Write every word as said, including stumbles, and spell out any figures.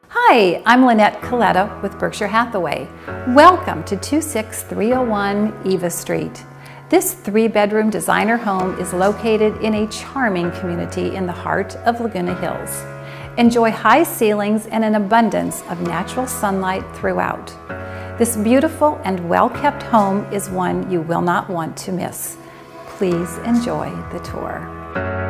Hi, I'm Lynette Colletta with Berkshire Hathaway. Welcome to two six three oh one Eva Street. This three-bedroom designer home is located in a charming community in the heart of Laguna Hills. Enjoy high ceilings and an abundance of natural sunlight throughout. This beautiful and well-kept home is one you will not want to miss. Please enjoy the tour.